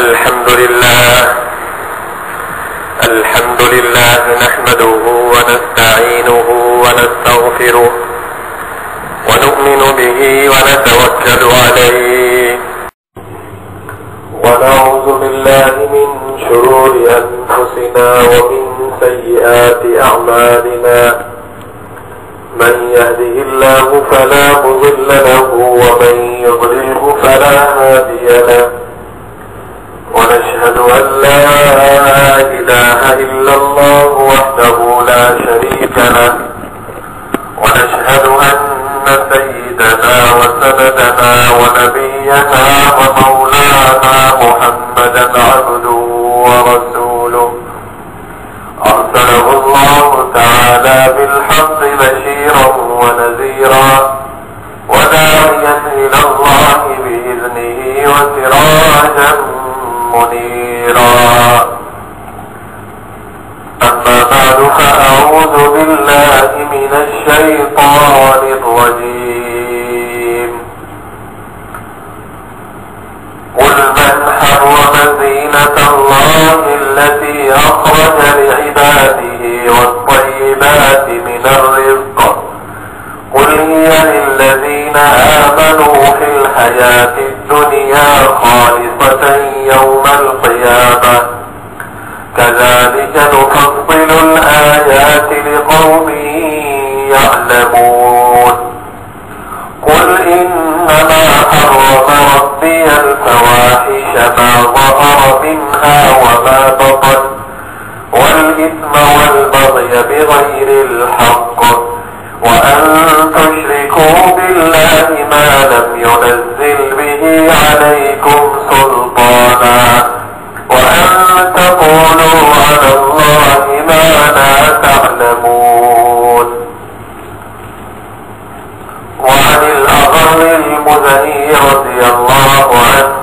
الحمد لله نحمده ونستعينه ونستغفره ونؤمن به ونتوكل عليه ونعوذ بالله من شرور أنفسنا ومن سيئات أعمالنا من يهده الله فلا مضل له ومن يضلله فلا هادي له ونشهد أن لا إله إلا الله وحده لا شريك له ونشهد أن سيدنا وسندنا ونبينا ومولانا محمدا عبده ورسوله أرسله الله تعالى بالحق بشيرا ونذيرا وداعيا إلى الله بإذنه وسراجا منيرا أما بعد فأعوذ بالله من الشيطان الرجيم قل من حرم زينة الله التي أخرج لعباده والطيبات من الرزق قل هي للذين آمنوا في الحياة الدنيا خالصة يوم القيامة كذلك نفصل الآيات لقوم يعلمون قل إنما حرم ربي الفواحش ما ظهر منها وما بطن والإثم والبغي بغير الحق وأن تشركوا بالله ما لم ينزل به عليكم سلطانا وأن تقولوا على الله ما لا تعلمون وعن الأغر المزني رضي الله عنه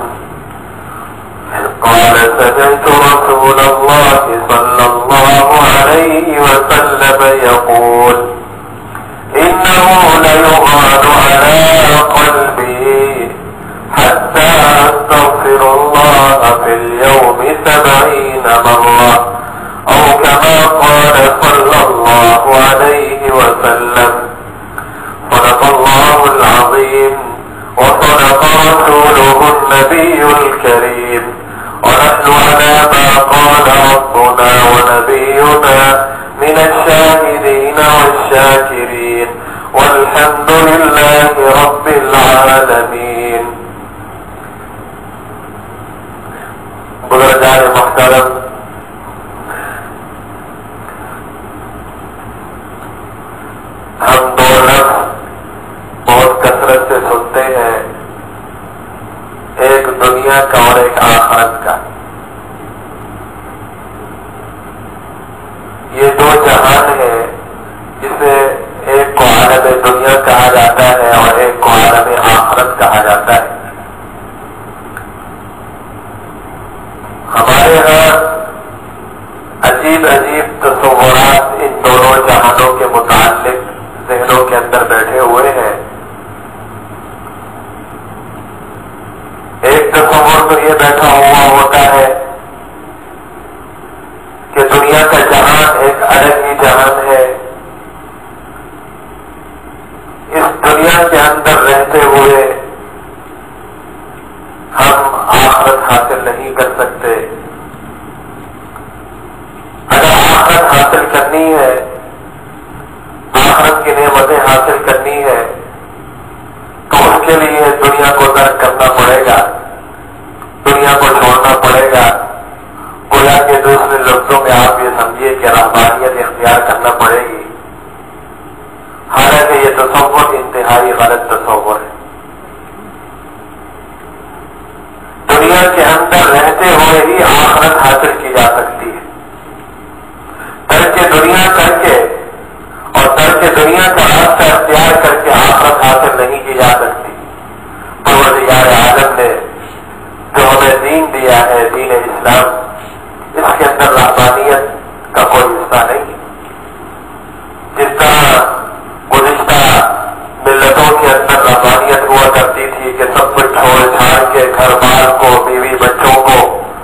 قال سمعت رسول الله صلى الله عليه وسلم يقول إنه ليغال على قلبي حتى أستغفر الله في اليوم 70 مرة أو كما قال صلى الله عليه وسلم صدق الله العظيم وصدق رسوله النبي الكريم ونحن على ما قال ربنا ونبينا من الشاهدين والشاكرين والحمد لله رب العالمين. بزرگان محترم، ہم دو لفظ بہت کثرت سے سنتے ہیں، ایک دنیا کا اور ایک آخرت کا. یہ دو جہان ہے جسے ایک کو عالم دنیا کہا جاتا ہے اور ایک کو عالم آخرت کہا جاتا ہے. ہمارے ہاں عجیب عجیب تصورات ان دونوں جہانوں کے متعلق ذہنوں کے اندر بیٹھے ہوئے ہیں. ایک تصور تو یہ بیٹھا ہوا ہوتا ہے کہ دنیا کا جہان ایک الگ ہی جہان ہے. اس دنیا کے اندر رہتے ہوئے ہم آخرت حاصل نہیں کر سکتے. اگر آخرت حاصل کرنی ہے، آخرت کی نعمتیں حاصل کرنی ہے تو اس کے لیے دنیا کو ترک کرنا پڑے گا، دنیا کو چھوڑنا پڑے گا. گویا کے دوسرے لفظوں میں آپ یہ سمجھیے کہ رہبانیت اختیار کرنا پڑے گی. حالانکہ یہ تصور انتہائی غلط تصور ہے. دنیا کے اندر رہتے ہوئے ہی آخرت حاصل کی جا سکتی ہے. ترک دنیا کر کے اور ترک دنیا کا راستہ اختیار کر کے آخرت حاصل نہیں کی جا سکتی. پروردگار عالم نے جو ہمیں دین دیا ہے، دین اسلام، اس کے اندر رہبانیت کا کوئی حصہ نہیں. جس طرح گزشتہ ملتوں کے اندر رہبانیت ہوا کرتی تھی کہ سب کچھ چھوڑ چھاڑ کے گھر بار کو، بیوی بچوں کو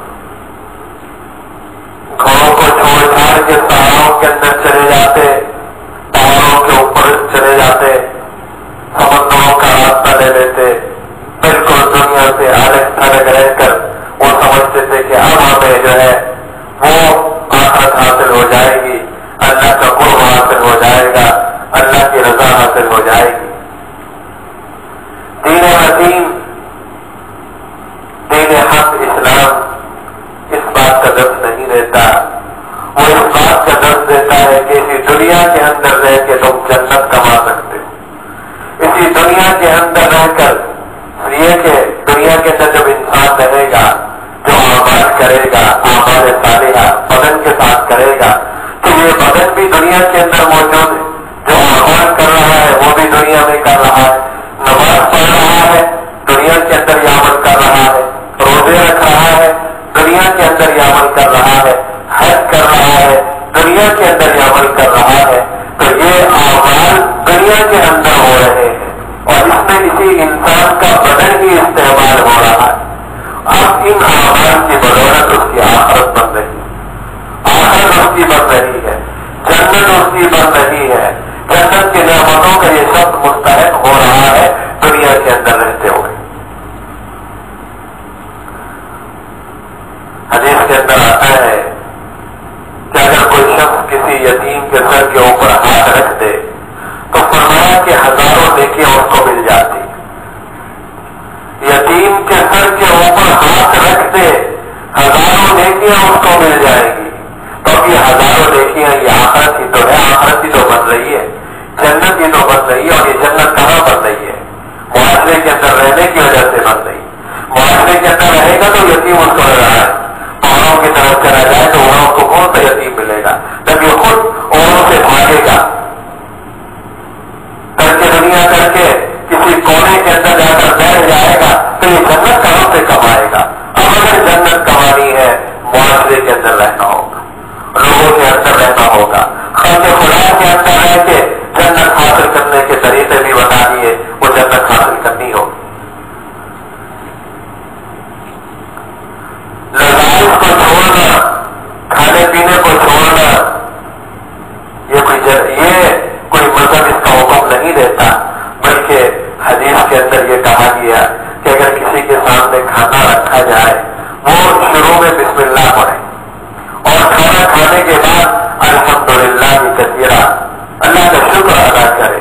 دیتا, وہ اس بات کا درس دیتا ہے کہ اسی دنیا کے اندر رہ کے تم جنت کما سکتے ہو. اسی دنیا کے اندر رہ کر یہ کہ دنیا کے اندر جب انسان رہے گا, جو اعمال کرے گا, اعمال صالحہ بدن کے ساتھ کرے گا, تو یہ بدن بھی دنیا کے اندر موجود ہے. جو اعمال کر رہا ہے وہ بھی دنیا میں کر رہا ہے, نماز پڑھ رہا ہے دنیا کے اندر یہ عمل کر رہا ہے, روزے رکھ رہا ہے دنیا کے اندر یہ عمل کر رہا ہے, حج کر رہا ہے دنیا کے اندر یہ عمل کر رہا ہے. تو یہ اعمال دنیا کے اندر ہو رہے ہیں اور اس میں کسی انسان کا بدن ہی استعمال ہو رہا ہے. اب ان اعمال کی بدولت اس کی آخرت بن رہی ہے, آخرت اس کی بن رہی ہے, جنت اس کی بن رہی ہے. جنت کی نعمتوں کا یہ شخص مستحق ہو رہا ہے دنیا کے اندر رہتے ہوئے. حدیث کے اندر آتا ہے کہ اگر کوئی شخص کسی یتیم کے سر کے اوپر ہاتھ رکھ دے تو فرمایا کہ ہزاروں نیکیاں اس کو مل جاتی. یتیم کے سر کے اوپر ہاتھ رکھ دے, ہزاروں نیکیاں اس کو مل جائیں گی. تو اب یہ ہزاروں نیکیاں یہ آخرت ہی تو ہے, آخرت ہی تو بن رہی ہے, جنت ہی تو بن رہی ہے. اور یہ جنت کہاں بن رہی ہے؟ معاشرے کے اندر رہنے کی وجہ سے بن رہی. معاشرے کے اندر رہے گا تو یتیم اس کو رہا ہے, پہاڑوں کی طرف چلا جائے تو وہاں اس کو کون سا یتیم ملے گا؟ جب یہ خود اوروں سے بھاگے گا, کر کے دنیا کر کے کسی کونے کے اندر جا کر بیٹھ جائے گا تو یہ جنت کہاں سے کمائے گا؟ اب اگر جنت کمانی ہے معاشرے کے اندر رہنا ہوگا, لوگوں کے اندر رہنا ہوگا. خلق خدا کے اندر رہ کے جنت حاصل کرنے کے طریقے بھی بتا دیے, وہ جنت حاصل کرنی ہوگی. لذائذ کو چھوڑنا, کھانے پینے کو چھوڑنا, یہ کوئی مذہب اس کا حکم نہیں دیتا, بلکہ حدیث کے اندر یہ کہا گیا کہ اگر کسی کے سامنے کھانا رکھا جائے وہ شروع میں بسم اللہ پڑھے اور کھانا کھانے کے بعد الحمدللہ کثیرا اللہ کا شکر ادا کرے.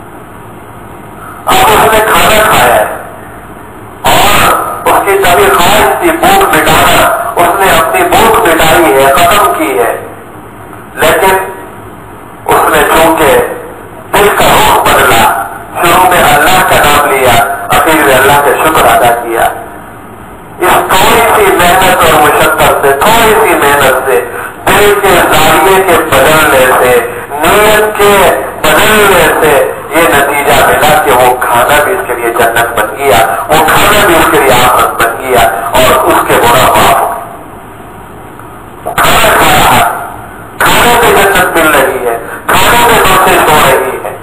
اب اس نے کھانا کھایا ہے اور اس کی طبی خواہش تھی بھوک مٹانا, اس نے اپنی بھوک مٹائی ہے, ختم کی ہے, لیکن اس نے چونکہ دل کا رخ بدلا, شروع میں اللہ کا نام لیا, اخیر میں اللہ کا شکر ادا کیا. اس تھوڑی سی محنت اور مشقت سے, تھوڑی سی محنت سے, دل کے زاویے کے بدلنے سے, نیت کے بدلنے سے یہ نتیجہ ملا کہ وہ کھانا بھی اس کے لیے جنت بن گیا, وہ کھانا بھی اس کے لیے آخرت بن گیا اور اس کے گناہ معاف ہو گئے. کھانا کھا رہا, کھانے سے جنت مل رہی ہے, کھانے سے بخشش ہو رہی ہے.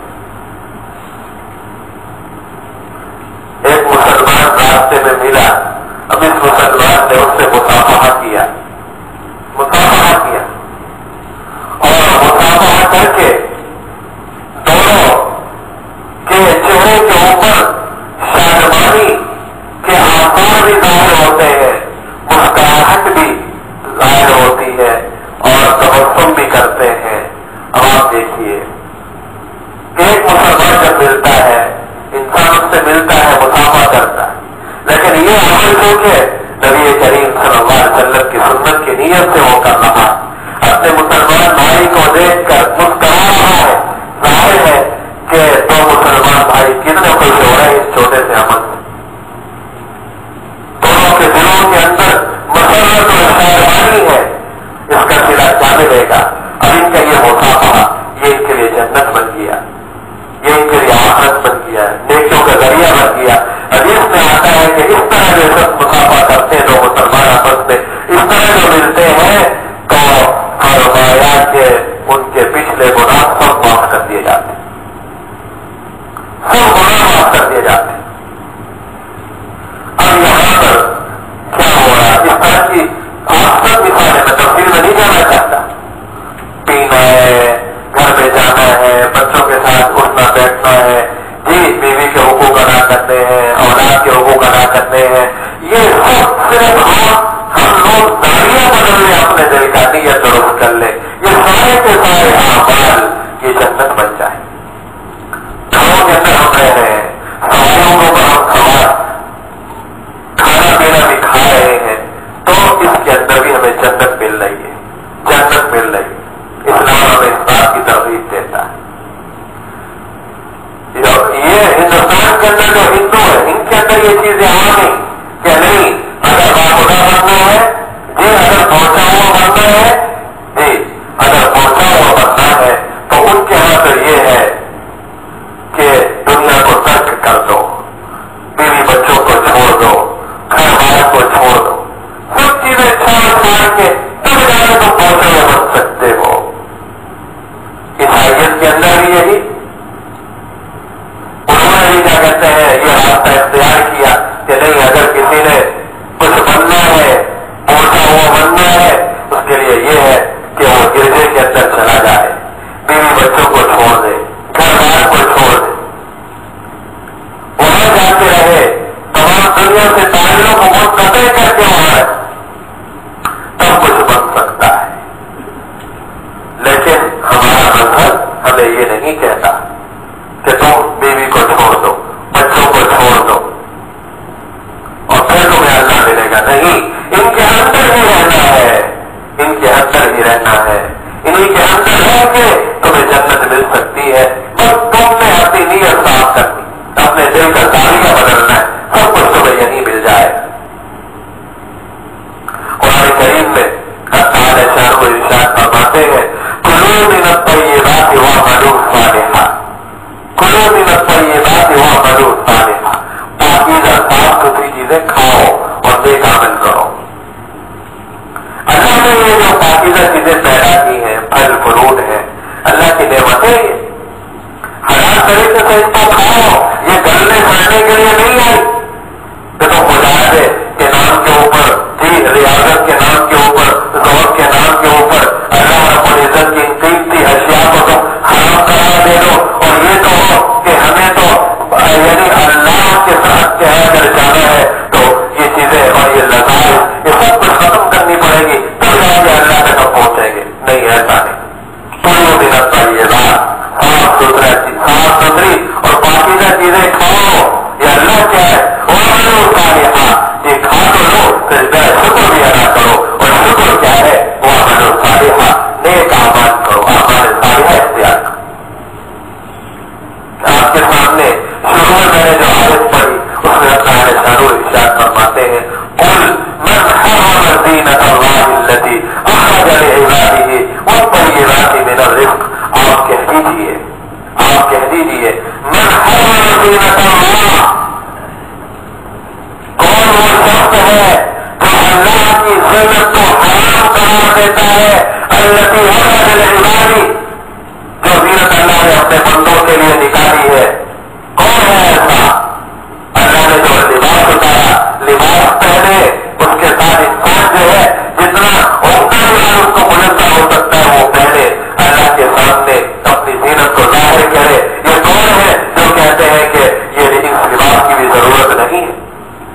ایک مسلمان راستے میں ملا, اب اس مسلمان نے اس سے مصافحہ کیا اور مصافحہ کر کے دونوں کے چہرے کے اوپر شادمانی کے آثار بھی ظاہر ہوتے ہیں, مسکراہٹ بھی ظاہر ہوتی ہے اور تبسم بھی کرتے ہیں. اب آپ دیکھیے کہ ایک مسلمان جب ملتا ہے, انسان اس سے ملتا ہے, مصافحہ کرتا ہے, لیکن یہ عمل جو کہ نبی کریم صلی اللہ علیہ وسلم کی سنت کی نیت سے وہ کر رہا, اپنے مسلمان بھائی کو دیکھ کر مسکرا رہا ہے. ظاہر ہے کہ دو مسلمان بھائی کتنے خوش ہو رہے ہیں اس چھوٹے سے عمل سے. دونوں کے دلوں کے اندر مسرت اور شادمانی ہے, اس کا صلہ کیا ملے گا؟ اب ان کا یہ مصافحہ یہ ان کے لیے جنت بن گیا, یہ ان کے لیے آخرت بن گیا, نیکیوں کا ذریعہ بن گیا. حدیث میں آتا ہے کہ اس طرح جو سب مصافحہ کرتے ہیں دو مسلمان آپس میں, اس طرح جو ملتے ہیں تو فرمایا کہ ان کے پچھلے گناہ سب معاف کر دیے جاتے ہیں, سب گناہ معاف کر دیے جاتے ہیں. اب یہاں پر کیا ہو رہا ہے؟ اس طرح کی آپ سب مثالیں, میں تفصیل میں نہیں جانا چاہتا. پینا ہے, گھر میں جانا ہے, بچوں کے ساتھ اٹھنا بیٹھنا ہے, جی بیوی کے حقوق ادا کرنے ہیں, اولاد کے حقوق ادا کرنے ہیں, یہ قل من حرم زینت اللہ التی اخرج لعباده والطیبات من الرزق. آپ کہہ دیجیے من حرم زینت اللہ، کون وہ شخص ہے جو اللہ کی زینت کو حرام قرار دیتا ہے؟ التی اخرج لعباده، جو زینت اللہ نے اپنے بندوں کے لیے نکالی ہے. کون ہے ایسا؟ اللہ نے جو لباس اتارا، لباس پہنے، اس کے ساتھ انسان جو ہے جتنا عمدہ لباس اس کو ملتا ہو سکتا ہے وہ پہنے، اللہ کے سامنے اپنی زینت کو ظاہر کرے. یہ کون ہے جو کہتے ہیں کہ یہ اس لباس کی بھی ضرورت نہیں ہے؟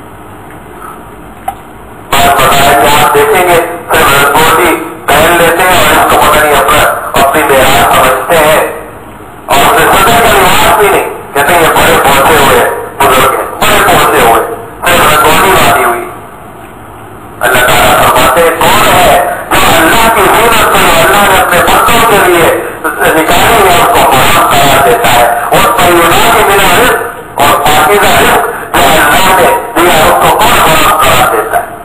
بات بتایا کہ آپ دیکھیں گے صرف رنگوٹی پہن لیتے ہیں اور اس کو پتہ نہیں اپنی معیار سمجھتے ہیں، اور اسے سطح کا لباس بھی نہیں، کہتے ہیں یہ بڑے پہنچے ہوئے بزرگ ہیں، بڑے پہنچے ہوئے، صرف رنگوٹی باندھی ہوئی. اللہ تعالیٰ فرماتے ہیں کون ہے جو اللہ کی زینت کو اللہ نے اپنے بندوں کے لیے نکالی ہے اس کو حرام قرار دیتا ہے. اور طیبات من الرزق، اور پاکیزہ رزق جو اللہ نے دیا اس کو کون حرام قرار دیتا ہے؟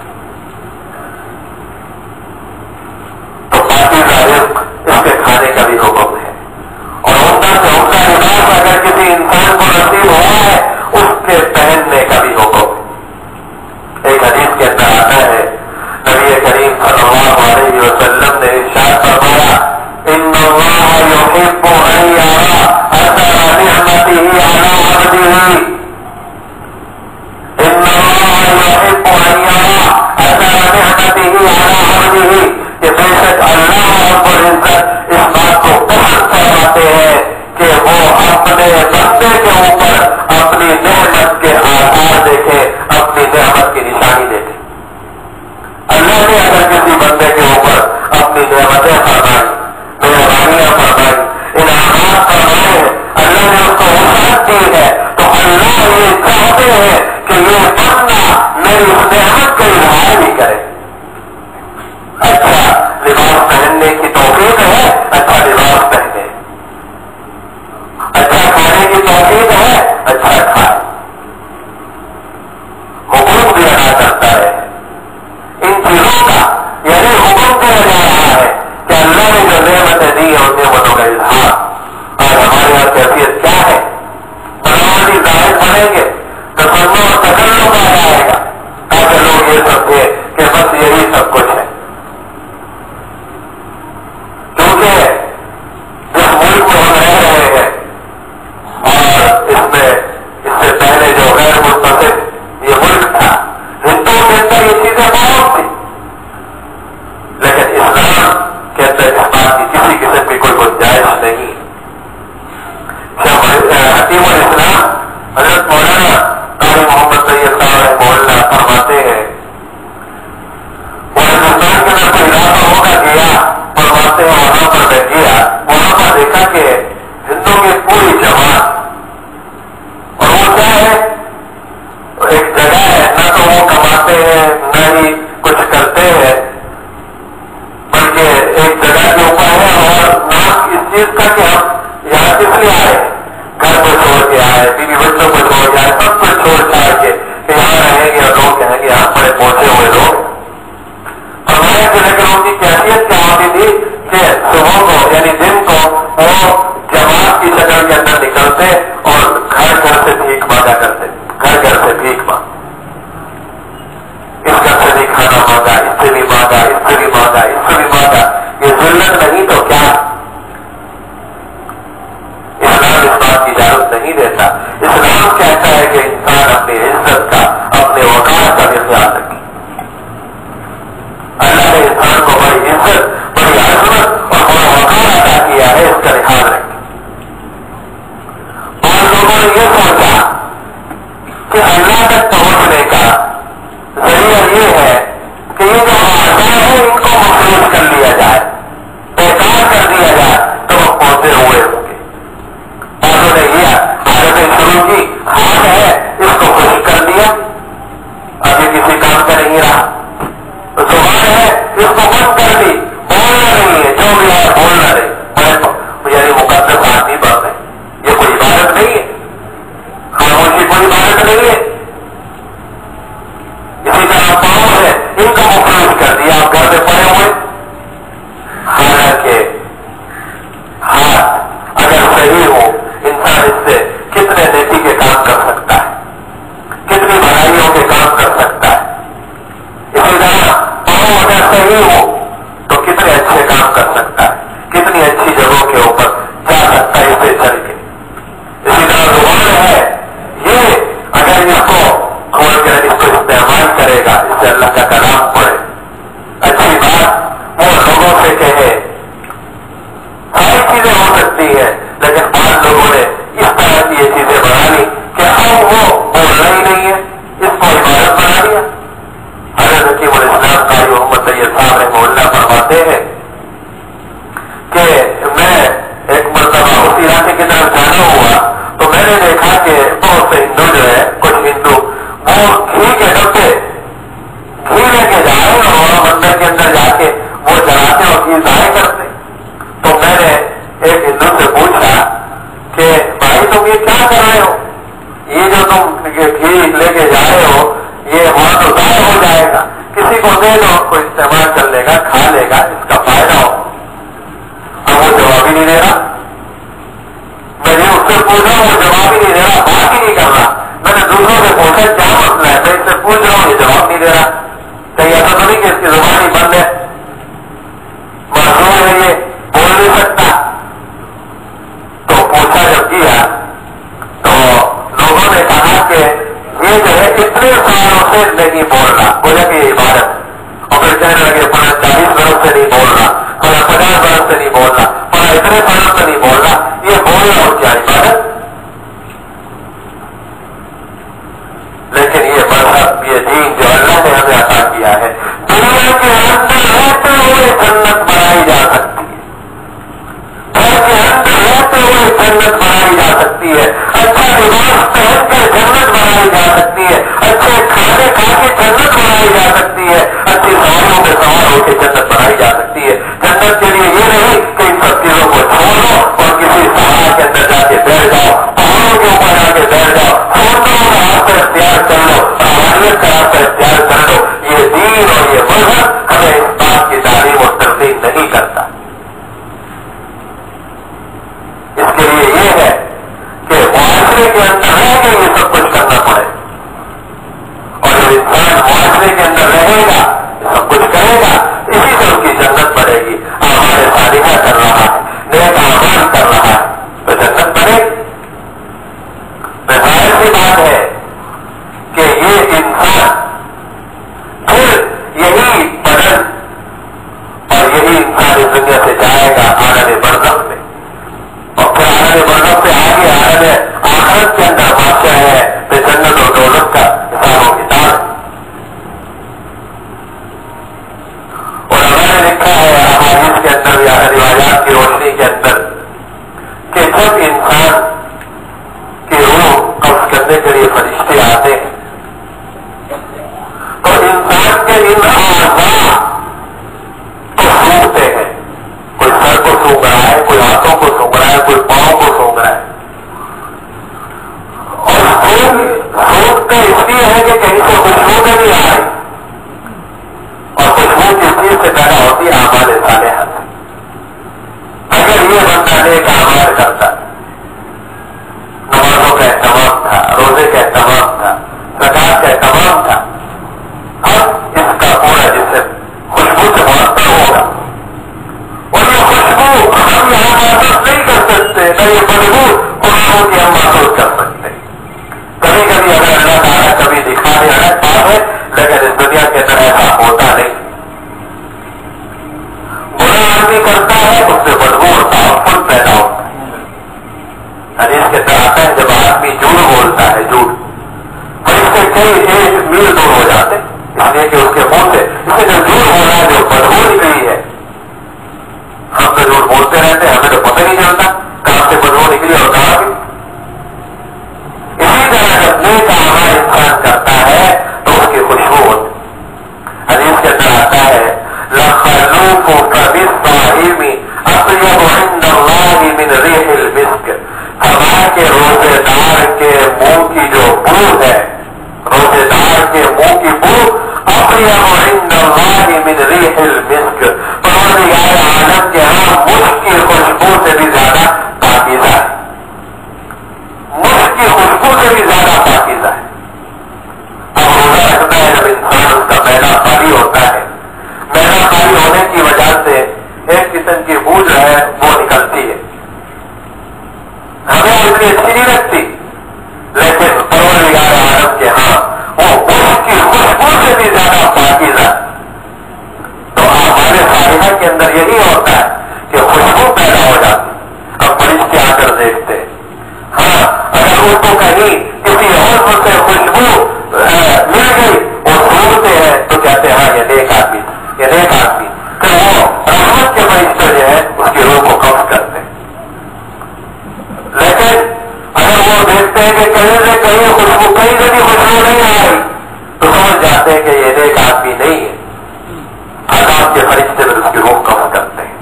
تو پاکیزہ رزق اس کے کھانے کا بھی حکم ہے، اور عمدہ سے عمدہ لباس اگر کسی انسان کو نصیب ہوا ہے اس کے پہننے کا بھی حکم ہے. ایک حدیث کے اندر آتا ہے نبی کریم صلی اللہ علیہ وسلم نے ارشاد فرمایا ان اللہ یحب ان یرى اثر نعمته علی عبده، ان اللہ یحب ان یرى اثر نعمته علی عبده، کہ بے شک اللہ رب العزت اس بات کو پسند فرماتے ہیں کہ وہ اپنے بندے کے اوپر اپنی نعمت کے آثار دیکھے، اپنی نعمت کی نشانی دیکھے. اللہ نے اگر کسی بندے کے اوپر اپنی نعمتیں فرمائی، مہربانیاں فرمائی، انعامات فرمائے ہیں، اللہ نے اس کو وسعت دی ہے، تو اللہ یہ چاہتے ہیں کہ یہ بندہ میری اس نعمت کا اظہار بھی کرے. اچھا لباس پہننے کی توفیق ہے، اچھا لباس پہنے. اچھا کھانے کی توفیق ہے، اچھا کھائے. حکم بھی ادا کرتا ہے ان چیزوں کا، یعنی حکم دیا جا رہا ہے کہ اللہ نے جو نعمتیں دی ہیں ان نعمتوں کا اظہار. اور ہمارے یہاں کیفیت کیا ہے؟ بناوٹی ظاہر پڑیں گے تو سننا اور تکلف آ جائے گا تاکہ لوگ یہ سمجھے کہ بس یہی سب کچھ ہے. کیونکہ جس ملک میں ہم رہ رہے ہیں اور اس سے پہلے جو غیر متفق یہ ملک تھا، ہندوؤں کے اندر یہ چیزیں بہت تھی، لیکن اسلام کے اندر اس بات کی کسی قسم کی کوئی گنجائش نہیں. حکیم الاسلام حضرت مولانا قاری محمد سید صاحب رحمہ اللہ فرماتے ہیں وہ ہندوستان کے اندر کوئی علاقہ ہوگا گیا، فرماتے ہیں وہاں پر میں گیا، وہاں پر دیکھا کہ ہندوؤں کی پوری جماعت، اور وہ کیا ہے ایک جگہ ہے، نہ تو وہ کماتے ہیں نہ ہی کچھ کرتے ہیں، بلکہ ایک جگہ کے اوپر ہے اور نام اس چیز کا کہ ہم یہاں کس لیے آئے، گھر کو چھوڑ کے آئے، بیوی بچوں کو چھوڑ کے آئے، سب کچھ چھوڑ چھاڑ کے کہ یہاں رہیں گے اور لوگ کہیں گے یہاں بڑے پہنچے ہوئے لوگ. فرمایا کہ لیکن ان کی کیفیت کیا ہوتی تھی کہ صبح کو یعنی دن کو وہ جماعت کی شکل کے اندر نکلتے اور گھر سے بھیک مانگا کرتے، گھر سے بھیک مانگ، اس گھر سے بھی کھانا مانگا، اس سے بھی مانگا، اس سے بھی مانگا، اس سے بھی مانگا. یہ ذلت نہیں تو کیا؟ اسلام اس بات کی اجازت نہیں دیتا. اسلام کہتا ہے کہ انسان اپنی عزت کا، اپنے وقار کا بھی خیال رکھے. اللہ نے انسان کو بڑی عزت، بڑی عظمت اور بڑا وقار عطا کیا ہے، اس کا خیال رکھے. اور لوگوں نے یہ سوچا کہ اللہ تک پہنچنے کا ذریعہ یہ ہے کہ یہ جو آسان ہے ان کو مخلوط کر لیا جائے، بیکار کر دیا جائے تو وہ پہنچے ہوئے ہوں گے. اور انہوں نے یہ عادتیں شروع کی، ہاتھ ہے اس کو خوش کر دیا، ابھی کسی کام کا نہیں رہا. زبان ہے اس کو بند کر دی، بولنا نہیں ہے، جو بھی ہے بولنا نہیں. یعنی مقدس آدمی بات ہے، یہ کوئی عبادت نہیں ہے، خاموشی کوئی عبادت نہیں ہے. اسی طرح پاؤں ہیں ان کو مفلوج کر دیا، آپ گھر میں پڑے ہوئے. حالانکہ ہاتھ اگر صحیح ہو انسان اس سے کتنے نیکی کے کام کر سکتا ہے، کتنی بھلائیوں کے کام کر سکتا ہے. اسی طرح پاؤں اگر صحیح ہو تو کتنے اچھے کام کر سکتا ہے، کتنی اچھی جگہوں کے اوپر جا سکتا ہے اسے چل کے. اسی طرح زبان ہے، یہ اگر اس کو کھول کر اس کو استعمال کرے گا، اس سے اللہ کا کلام پڑھے، اچھی بات وہ لوگوں سے کہے، ساری چیزیں ہو سکتی ہے. لیکن بعض لوگوں نے اس طرح کی یہ چیزیں بنا لی کہ اب وہ بولنا ہی نہیں ہے، اس کو عبادت بنا لیا. حضرت حکیم الاسلام قاری محمد طیب صاحب رحمہ اللہ فرماتے ہیں کہ میں ایک مرتبہ اس علاقے کی طرف جانا ہوا تو میں نے دیکھا کہ بہت سے ہندو جو ہے، کچھ ہندو وہ گھی کے ڈبے گھی لے کے جا رہے اور وہاں مندر کے اندر جا کے وہ جلاتے اور گھی ضائع کرتے. تو میں نے ایک ہندو سے پوچھا کہ بھائی تم یہ کیا کر رہے ہو، یہ جو تم گھی لے کے جا رہے ہو یہ وہاں تو ضائع ہو جائے گا، کسی کو دے دو، کوئی استعمال کر لے گا، کھا لے گا، اس کا فائدہ ہو. اب وہ جواب ہی نہیں دے رہا. میں نے اس سے پوچھا، وہ جواب ہی نہیں دے رہا، بات ہی نہیں کر رہا. میں نے دوسروں سے پوچھا کیا مسئلہ ہے، میں اس سے پوچھ رہا ہوں یہ جواب نہیں دے رہا. کہیں ایسا تو نہیں کہ اس کی زبان ہی بند ہے، معذور ہے، یہ بول نہیں سکتا. تو پوچھا جب کیا تو لوگوں نے کہا کہ یہ جو ہے اتنے سالوں سے نہیں بول رہا، بولے کہ یہ عبادت. اور پھر کہنے لگے 40 برس سے نہیں بول رہا، 50 برس سے نہیں بول رہا، اتنے سالوں سے نہیں بول رہا، یہ بول رہا اور کیا عبادت. لیکن یہ مذہب، یہ دین جو اللہ نے ہمیں عطا کیا ہے، دنیا کے اندر رہتے ہوئے جنت بنائی جا سکتی ہے، گھر کے اندر رہتے ہوئے جنت بنائی جا سکتی ہے، اچھا لباس پہن کر جنت بنائی جا سکتی ہے، اچھے کھانے کھا کے جنت بنائی جا سکتی ہے، اچھی سواریوں میں سوار ہو کے جنت بنائی جا سکتی ہے. جنت کے لیے یہ نہیں کہ ان سب چیزوں کو چھوڑ دو اور کسی صحرا کے اندر جا کے بیٹھ جاؤ، پہاڑوں کے اوپر جا کے بیٹھ جاؤ، سمندروں کا راستہ اختیار کر لو، روحانیت کا راستہ اختیار کر لو. یہ دین اور یہ مذہب ہمیں اس بات کی تعلیم اور ترغیب نہیں کرتا. اس کے لیے یہ ہے کہ معاشرے کے اندر رہ کے یہ سب کچھ کرنا پڑے، اور جب انسان معاشرے کے اندر رہے گا، سب کچھ کرے گا، اسی سے اس کی جنت بنے گی. اعمال صالحہ کر رہا ہے، نیک اعمال کر رہا ہے تو جنت بنے گی. ظاہر سی بات ہے کہ یہ انسان پھر یہی بدن اور یہی انسان اس دنیا سے جائے گا عالم برزخ میں، اور پھر عالم برزخ سے آگے عالم آخرت کے اندر واقع ہے پھر جنت اور دولت کا حساب و کتاب ہے. اور ہمیں نے لکھا ہے احادیث کے اندر یا روایات کی روشنی کے اندر کہ جب انسان کی روح قبض کرنے کے لیے فرشتے آتے ہیں تو انسان کے ان اعضاء کو سونگتے ہیں. کوئی سر کو سونگ رہا ہے، کوئی ہاتھوں کو سونگ رہا ہے، کوئی پاؤں کو سونگ رہا ہے. اور سونگتے اس لیے ہے کہ کہیں سے خوشبو نہیں آ رہی، اور خوشبو کس چیز سے پیدا ہوتی ہے؟ اعمال صالحہ سے. اگر یہ بندہ نیک اعمال کرتا، نمازوں کا اہتمام تھا، روزے کا اہتمام تھا، زکات کا اہتمام تھا، اب اس کا پورا جسم خوشبو سے معطر ہوگا. اور یہ خوشبو ہم یہاں محسوس نہیں کر سکتے، نہ یہ بدبو قرآن کی ہم محسوس کر سکتے. کبھی کبھی اگر اللہ تعالیٰ کبھی دکھانے الگ بات ہے، لیکن اس دنیا کے اندر ایسا ہوتا نہیں. برا آدمی کرتا ہے اس سے بدبو اور تعفن پیدا ہوتا ہے. حدیث کے اندر آتا ہے جب آدمی جھوٹ بولتا ہے، جھوٹ اور اس سے کئی 1 میل دور ہو جاتے، اس لیے کہ اس کے منہ سے اس سے جو جھوٹ ہو رہا ہے، جو بدبو نکلی ہے. ہم تو جھوٹ بولتے رہتے ہیں، ہمیں تو پتہ نہیں چلتا کہاں سے بدبو نکلی اور کہاں کی. اسی طرح جب نیک اعمال انسان کرتا ہے تو اس کی خوشبو ہوتی. حدیث کے اندر آتا ہے لخلوف فبالصائم اطیب عند اللہ من ریح المسک. فرمایا کہ روزے دار کے منہ کی جو بو ہے، روزے دار کے منہ کی بو اطيب عند الله من ريح المسك، پروردگار عالم کے ہاں مشک کی خوشبو سے بھی زیادہ پاکیزہ ہے، مشک کی خوشبو سے بھی زیادہ پاکیزہ ہے۔ اب روزہ رکھتا ہے جب انسان اس کا میلا خالی ہوتا ہے، میلا خالی ہونے کی وجہ سے ایک قسم کی بو جو ہے وہ نکلتی ہے، ہمیں اتنی اچھی نہیں لگتی، لیکن پروردگار عالم کے ہاں وہ مشک کی خوشبو سے بھی زیادہ پاکیزہ۔ تو ہمارے صالحہ کے اندر یہی ہوتا ہے کہ خوشبو پیدا ہو جاتی، اب فرشتے آ کر دیکھتے ہیں، ہاں اگر ان کو کہیں کسی اور سے خوشبو مل گئی وہ سوچتے ہیں تو کہتے ہیں ہاں یہ نیک آدمی، یہ نیک آدمی، پھر وہ رحمت کے فرشتے جو ہے اس کی روح کو قبض کرتے ہیں۔ لیکن اگر وہ دیکھتے ہیں کہ کہیں سے کہیں خوشبو، کہیں سے بھی خوشبو نہیں آ رہی تو سمجھ جاتے ہیں کہ یہ نیک آدمی نہیں ہے، عذاب کے فرشتے پھر اس کی روح قبض کرتے ہیں۔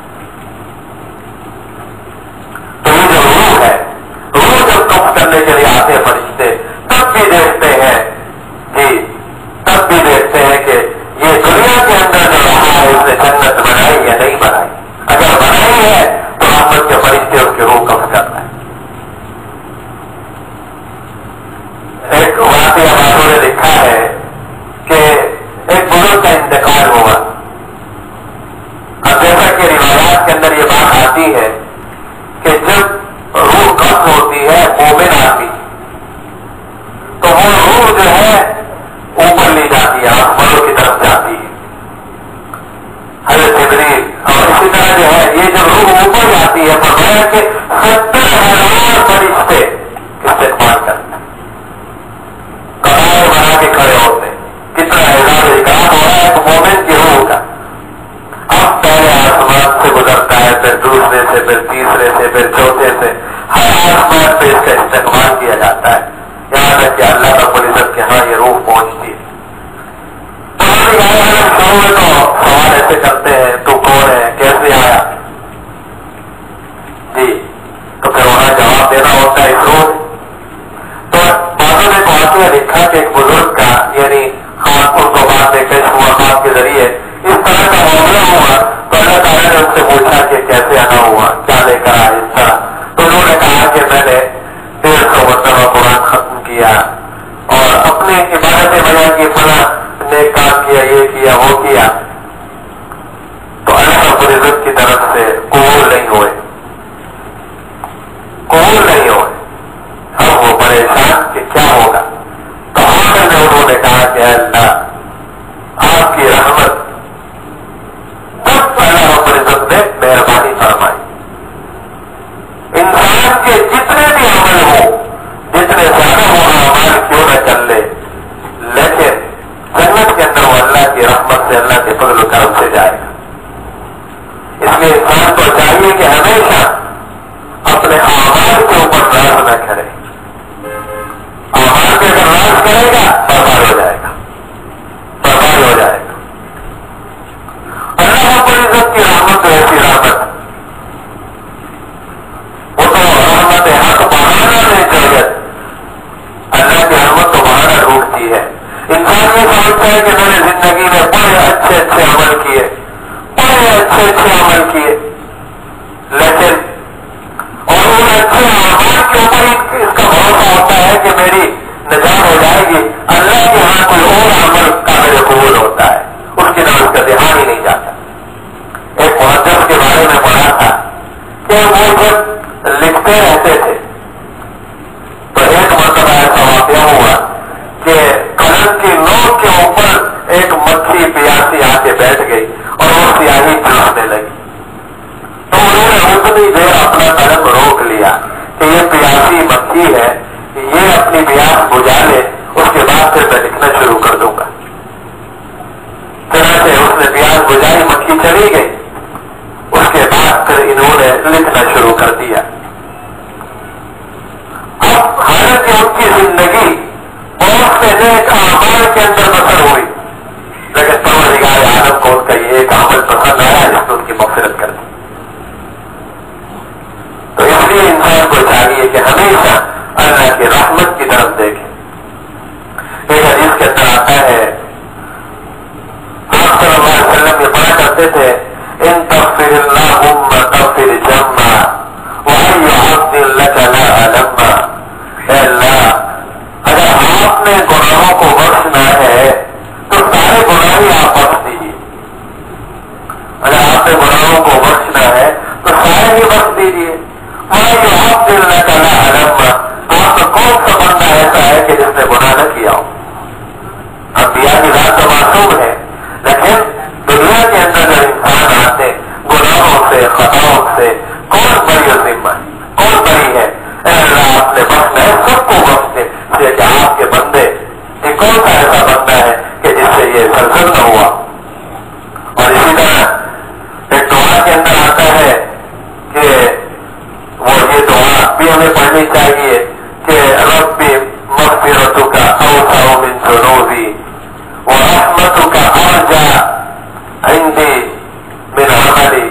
تو یہ جو روح ہے، روح جب قبض کرنے کے لیے آتے ہیں فرشتے، تب بھی دیکھتے ہیں جی، تب بھی دیکھتے ہیں کہ یہ دنیا کے اندر جو رہا ہے اس نے جنت بنائی یا نہیں بنائی، اگر بنائی ہے تو رحمت کے فرشتے اس کی روح قبض کرتے ہیں۔ ایک واقعہ باتوں نے لکھا ہے کہ ایک بزرگ کا انتقال ہوا، اب جیسا کہ روایات کے اندر یہ بات آتی ہے کہ جب روح قبض ہوتی ہے مومن آدمی تو وہ روح جو ہے اوپر لی جاتی ہے، آسمانوں کی طرف جاتی ہے، حضرت جبریل، اور اسی طرح جو ہے یہ جب روح اوپر جاتی ہے فرمایا کہ 70,000 فرشتے استقبال کرتے ہیں، قطار بنا کے کھڑے ہوتے ہیں، کتنا اعزاز اکرام ہو رہا ہے تو مومن کی روح کا۔ اب پہلے آسمان سے گزرتا ہے، پھر دوسرے سے، پھر تیسرے سے، پھر چوتھے سے، ہر آسمان پہ اس کا استقبال کیا جاتا ہے، یہاں تک کہ اللہ رب العزت کے ہاں یہ روح پہنچتی ہے۔ شروع میں تو سوال ایسے کرتے ہیں تو کون ہے، کیسے آیا جی، تو پھر وہاں جواب دینا ہوتا ہے اس روح۔ تو بعضوں نے واقعہ لکھا کہ ایک بزرگ کا یعنی خاص ان کو بعد میں کشف ہوا بات کے ذریعے اس طرح کا معاملہ ہوا تو اللہ تعالیٰ نے ان سے پوچھا کہ کیسے آنا ہوا، کیا لے کر آئے اس طرح، تو انہوں نے کہا کہ میں نے 150 مرتبہ قرآن ختم کیا اور اپنی عبادتیں بیان کی، فلاں نیک کام کیا، یہ کیا وہ کیا، تو اللہ رب العزت کی طرف سے قبول نہیں ہوئے، قبول نہیں ہوئے۔ اب وہ پریشان کہ کیا ہوگا، تو آخر میں انہوں نے کہا کہ اللہ آپ کی رحمت، تب اللہ رب العزت نے مہربانی فرمائی، انسان کے جتنے بھی عمل ہو، جتنے زیادہ وہ اعمال کیوں نہ چل لے، لیکن جنت کے اندر وہ اللہ کی رحمت سے، اللہ کے فضل و کرم سے جائے گا۔ اس لیے انسان کو چاہیے کہ ہمیشہ اپنے اعمال کے اوپر راز نہ کرے، اعمال پہ اگر راز کرے گا برباد ہو جائے گا، برباد ہو جائے گا۔ اللہ رب العزت کی رحمت تو ایسی رحمت، وہ تو رحمت حق بہانا نہیں چاہیے، اللہ کی رحمت تو بہانا ڈھونڈتی ہے۔ انسان یہ سمجھتا ہے کہ میں نے زندگی میں بڑے اچھے اچھے عمل کیے، بڑے اچھے اچھے عمل کیے، لیکن اور ان اچھے اعمال کے اوپر اس کا بھروسہ ہوتا ہے کہ میری نجات ہو جائے گی، اللہ کے ہاں کوئی اور عمل قابل قبول ہوتا ہے، اس کی طرف کا دھیان ہی نہیں جاتا۔ ایک محدث کے بارے میں پڑھا تھا کہ وہ جب لکھتے رہتے تھے تو ایک مرتبہ ایسا واقعہ ہوا کہ قلم کی نوک کے اوپر ایک مکھی پیاسی آ کے بیٹھ گئی اور وہ سیاہی چوسنے لگی، تو انہوں نے اتنی دیر اپنا قلم روک لیا کہ یہ پیاسی مکھی ہے، یہ اپنی پیاس بجھا لے، اس کے بعد پھر میں لکھنا شروع کر دوں گا۔ طرح سے اس نے پیاس بجھائی، مکھی چلی گئی، اس کے بعد پھر انہوں نے لکھنا شروع کر دیا۔ اب حالانکہ ان کی زندگی بہت سے نیک اعمال کے اندر بسر ہوئی، لیکن پروردگار عالم کو ان کا یہ ایک عمل پسند آیا جس نے ان کی مغفرت کر دی۔ تو اس لیے انسان کو چاہیے کہ ہمیشہ اللہ کی رحمت کی طرف دیکھیں۔ ایک حدیث کے اندر آتا ہے کرتے تھے ان تغفر اللہم تغفر جما وان يعظم لك لا علما، اے اللہ اگر آپ نے گناہوں کو بخشنا ہے تو سارے گناہ ہی آپ بخش دیجیے، اگر آپ نے گناہوں کو بخشنا ہے تو سارے ہی بخش دیجیے، وان يعظم لك لا علما، آپ کا کون سا بندہ ایسا ہے کہ جس نے گناہ نہ کیا ہو؟ انبیاء کی ذات تو معصوم ہے، لیکن دنیا کے اندر جب انسان آتے گناہوں سے خطاؤں سے، کون بڑی ذمہ ہے، کون بڑی ہے؟ اے اللہ آپ نے بخشنا ہے سب کو بخشے، کہ آپ کے بندے یہ کون سا ایسا بندہ ہے کہ جس سے یہ سلسل نہ ہوا؟ اور اسی طرح ایک دعا کے اندر آتا ہے کہ وہ یہ دعا بھی ہمیں پڑھنی چاہیے کہ رب مغفرتک اوسع من ذنوبی ورحمتک ارجع عندی من عملی،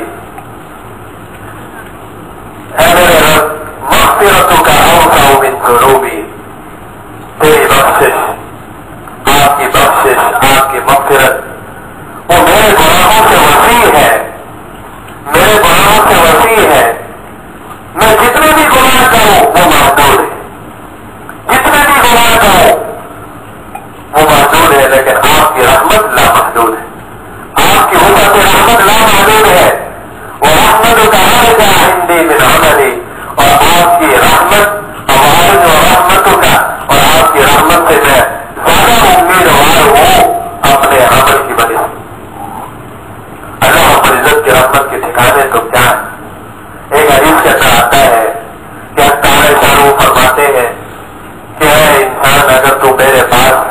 اے میرے رب مغفرتک اوسع من ذنوبی، تیری بخشش، آپ کی بخشش، آپ کی مغفرت وہ میرے گناہوں سے وسیع ہے، میرے گناہوں سے وسیع ہے، میں جتنے بھی گناہ کروں وہ محدود ہے، جتنے بھی گناہ کروں وہ محدود ہے، لیکن آپ کی رحمت لامحدود ہے، آپ کی وسعت رحمت لامحدود ہے، وہ رحمت کا ارجع عندی من عملی، اور آپ کی رحمت عوارض و رحمتوں کا، اور آپ کی رحمت سے میں زیادہ امیدوار ہوں اپنے عمل کی وجہ سے۔ اللہ رب العزت کی رحمت کے ٹھکانے تو کیا ہے؟ ایک حدیث کے اندر آتا ہے کہ تعالیٰ شاہ فرماتے ہیں کہ اے انسان اگر تو میرے پاس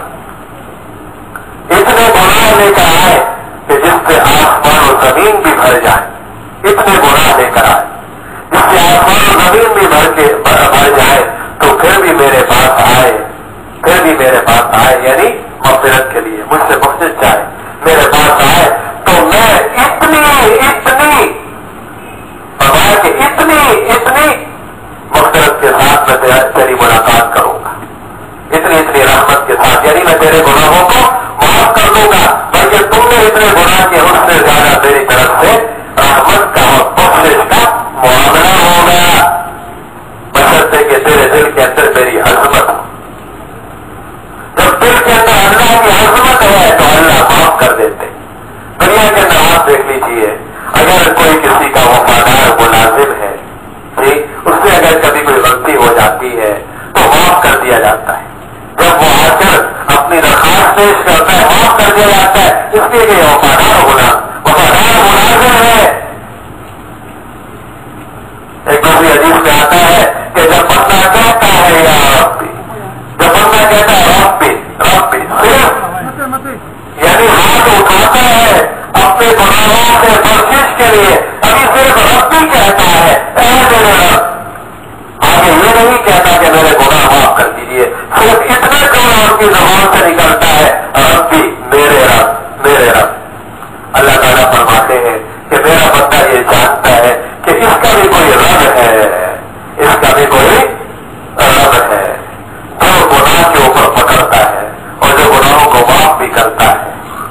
اتنے گناہ لے کر آئے کہ جس سے آسمان و زمین بھی بھر جائے، اتنے گناہ لے کر آئے جس سے آسمان و زمین بھی بھر جائے، تو پھر بھی میرے پاس آئے، پھر بھی میرے پاس آئے، یعنی مغفرت کے لیے مجھ سے بخشش چاہے، میرے پاس آئے تو میں اتنی فرمایا کہ اتنی مغفرت کے ساتھ میں تیری ملاقات کروں گا، اتنی رحمت کے ساتھ، یعنی میں تیرے گناہوں کو معاف کر دوں گا، بلکہ تم نے اتنے گناہ کیے اس سے زیادہ میری طرف سے رحمت کا اور بخشش کا معاملہ ہوگا، بشرطے کہ تیرے دل کے اندر میری عظمت ہو۔ جب دل کے اندر اللہ کی عظمت ہے تو اللہ معاف کر دیتے۔ دنیا کے اندر آپ دیکھ لیجیے، اگر کوئی کسی کا وفادار ملازم ہے، اس سے اگر کبھی کوئی غلطی ہو جاتی ہے تو معاف کر دیا جاتا ہے، جب وہ آ کر اپنی درخواست پیش کرتا ہے معاف کر دیا جاتا ہے، اس لیے کہ یہ وفادار ملازم ہے۔ ایک دوسری حدیث میں آتا ہے کہ جب بندہ کہتا ہے یا ربی، جب بندہ کہتا ہے ربی صرف یعنی ہاتھ اٹھاتا ہے اپنے گناہوں سے بخشش کے لیے، ابھی صرف ربی کہتا ہے اے میرے رب، آگے یہ نہیں کہتا کہ میرے گناہ معاف کر دیجیے، صرف اتنا کلمہ ان کی زبان سے نکلتا ہے ربی، میرے رب، میرے رب۔ اللہ تعالیٰ فرماتے ہیں کہ میرا بندہ یہ جانتا ہے کہ اس کا بھی کوئی رب ہے، اس کا بھی کوئی رب ہے جو گناہ کے اوپر پکڑتا ہے اور جو گناہوں کو معاف بھی کرتا ہے۔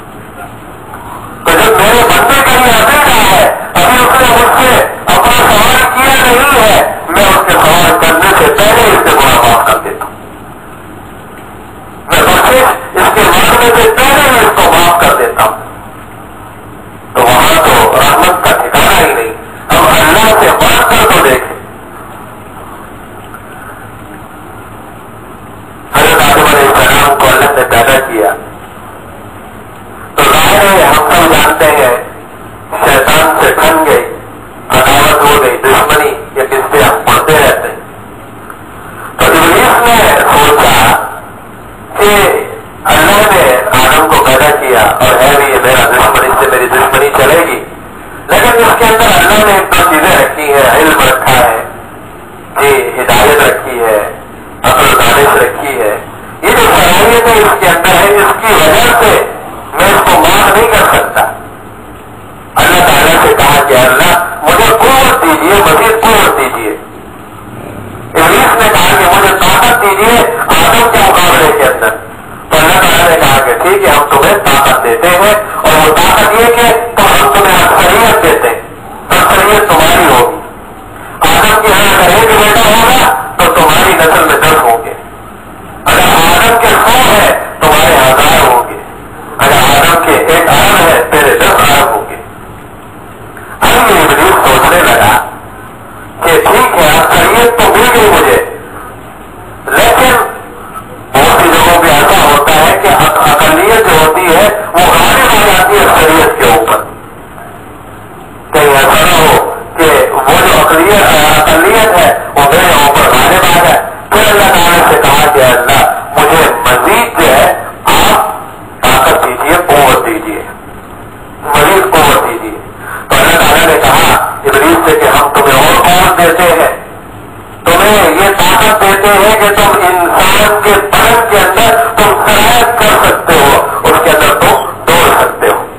تو جب میرے بندے کا یہ عقیدہ ہے، ابھی اس نے مجھ سے اپنا سوال کیا نہیں ہے، میں اس کے سوال کرنے سے پہلے اس کے گناہ معاف کر دیتا ہوں، میں بخشش اس کے مانگنے سے پہلے ہی اس کو معاف کر دیتا ہوں۔ تو وہاں تو رحمت کا ٹھکانا ہی نہیں، ہم اللہ سے مانگ کر تو دیکھیں۔ حضرت آدم علیہ السلام کو اللہ نے پیدا کیا تو ظاہر ہے ہم سب جانتے ہیں شیطان سے ٹھن گئی، عداوت ہو گئی، دشمنی، یہ قصے ہم پڑھتے رہتے ہیں۔ تو ابلیس نے سوچا کہ اللہ نے آدم کو پیدا کیا اور ہے بھی یہ میرا دشمن، اس سے میری دشمنی چلے گی، لیکن اس کے اندر اللہ نے ایک دو چیزیں رکھی ہے، علم رکھا ہے، جی ہدایت رکھی ہے، عقل و دانش رکھی ہے، یہ جو صلاحیت ہے اس کے اندر ہے، اس کی وجہ سے میں اس کو معاف نہیں کر سکتا۔ اللہ تعالیٰ سے کہا کہ اللہ مجھے قوت دیجیے، مزید قوت دیجیے۔ ابلیس نے کہا کہ مجھے طاقت دیجیے آدم کے مقابلے کے اندر، تو اللہ تعالیٰ نے کہا کہ ٹھیک ہے ہم تمہیں طاقت دیتے ہیں، اور وہ طاقت یہ کہ تو ہم تمہیں کہ تم انسان کے بدن کے اندر تم سرایت کر سکتے ہو، اس کے اندر تم دوڑ سکتے ہو.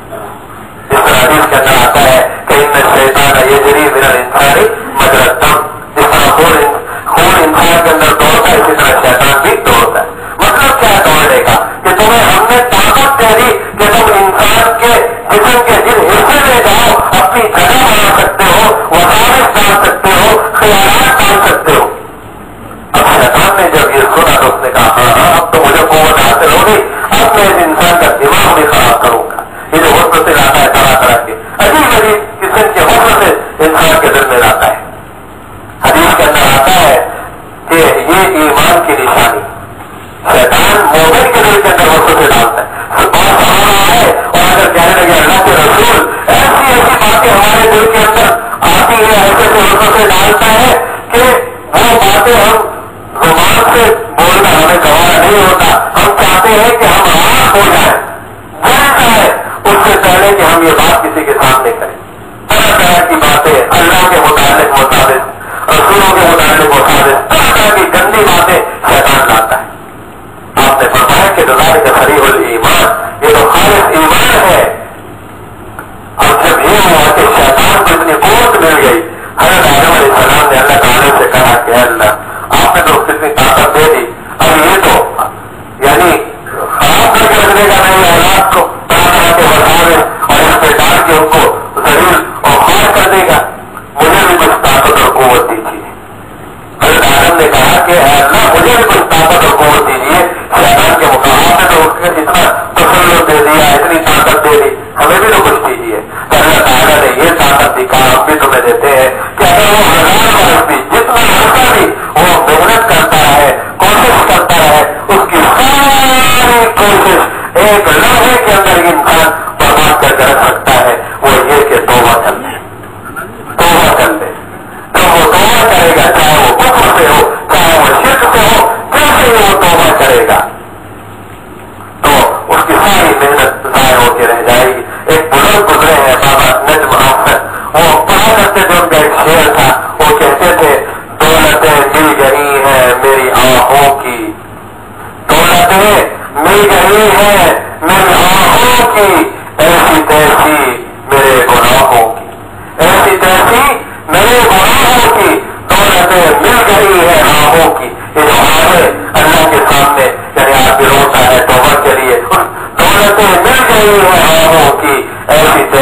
جس طرح حدیث کے اندر آتا ہے کہ ان الشیطان یجری من الانسان مجرى الدم، جس طرح خون انسان کے اندر دوڑتا ہے اسی طرح شیطان بھی دوڑتا ہے. مطلب کیا ہے دوڑنے کا؟ کہ تمہیں ہم نے طاقت دے دی کہ تم انسان کے جسم کے جن حصے میں جاؤ اپنی جگہ بنا سکتے ہو، وسائل ڈال سکتے ہو، خیالات ڈال سکتے ہو. اب شیطان نے جب یہ سنا تو اس نے کہا ہاں اب تو مجھے قوت حاصل ہوگی، اب میں اس انسان کا دماغ بھی خراب کروں گا. یہ جو حسن سے لاتا ہے طرح طرح کے عجیب عجیب قسم کے حسن سے انسان کے دل میں لاتا ہے. حدیث کے اندر آتا ہے کہ یہ ایمان کی نشانی شیطان مومن کے دل کے اندر حسن سے ڈالتا ہے. بہت سہارا ہے اور اگر کہنے لگے اللہ کے رسول ایسی ایسی باتیں ہمارے دل کے اندر آتی ہے، ایسے سے حسن سے ڈالتا ہے کہ وہ باتیں ہم زبان سے بولنا ہمیں گوارا نہیں ہوتا. ہم چاہتے ہیں کہ ہم راہ ہو جائیں، جل جائے اس سے پہلے کہ ہم یہ بات کسی کے سامنے کریں. طرح طرح کی باتیں اللہ کے متعلق مطابق، رسولوں کے متعلق مطابق، طرح طرح کی گندی باتیں شیطان لاتا ہے. آپ نے فرمایا کہ ذالک صریح الایمان، یہ تو خالص ایمان ہے. اور جب یہ ہوا کہ شیطان کو اتنی قوت مل گئی، حضرت آدم علیہ السلام نے اللہ تعالیٰ سے کہا کہ اللہ آپ نے تو کتنی طاقت دے دی، اب یہ تو یعنی خراب کر کے رکھنے کا نہیں اولاد کو، طرح طرح کے وسائل اور اس پہ ڈال کے ان کو ذلیل اور خوار کر دے گا، مجھے بھی کچھ طاقت اور قوت دیجیے. حضرت آدم نے کہا کہ اے اللہ مجھے بھی کچھ طاقت اور قوت دیجیے. شیطان کے مقابلے میں تو اتنا تسلط دے دیا، اتنی طاقت دے دی، ہمیں بھی تو کچھ دیجیے. تو اللہ تعالیٰ نے یہ طاقت دکھا، ہم بھی تمہیں دیتے ہیں کہ اگر وہ 1000 برس بھی جتنا عرصہ بھی وہ محنت کرتا ہے، کوشش کرتا ہے، اس کی ساری کوشش ایک لمحے کے اندر انسان برباد کر کے رکھ سکتا ہے. وہ یہ کہ توبہ کر لے، توبہ کر لے. جب وہ توبہ کرے گا، چاہے وہ کفر سے ہو چاہے وہ شرک سے ہو، جیسے ہی وہ توبہ کرے گا تو اس کی ساری محنت ضائع ہو کے رہ جائے گی. ایک بزرگ گزرے ہیں بابا نجم احمد، وہ پڑھا کرتے تھے، ان کا ایک شعر تھا، وہ کہتے تھے دولتیں مل گئی ہیں میری آنکھوں کی، دولتیں مل گئی ہیں میری آنکھوں کی، ایسی تیسی میرے گناہوں کی، ایسی تیسی میرے گناہوں کی، دولتیں مل گئی ہے آنکھوں کی. یہ جو آئے اللہ کے سامنے یعنی آپ بھی روتا ہے توبہ کے لیے، دولتیں مل گئی ہے آنکھوں کی، ایسی